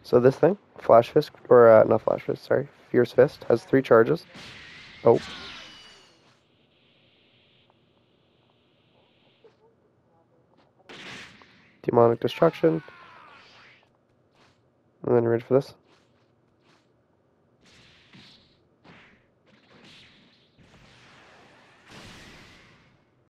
So this thing, Flash Fist, or not Flash Fist, sorry, Fierce Fist, has 3 charges. Oh. Demonic Destruction. And then ready for this.